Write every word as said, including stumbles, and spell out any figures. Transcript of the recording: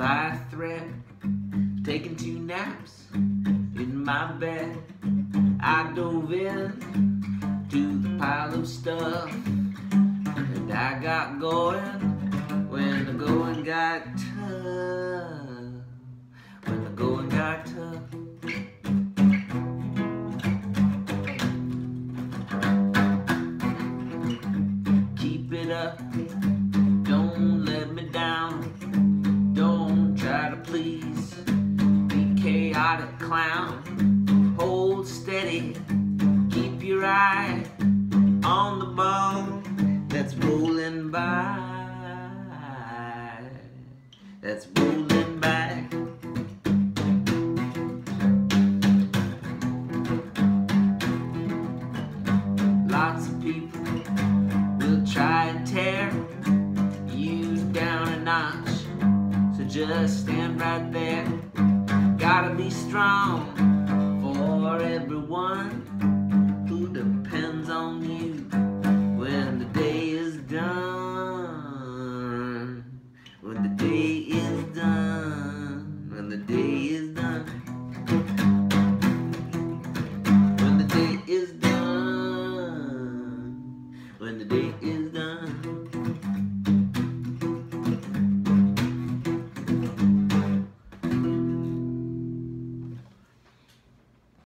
by a thread, taking two naps in my bed. I dove in to the pile of stuff and I got going when the going got tough. When the going got tough. Keep it up, don't let me down. Don't try to please, be chaotic clown. Hold steady, keep your eye on the ball that's rolling by. That's rolling by. Lots of people will try and tear you down a notch, so just stand right there. Gotta be strong for everyone.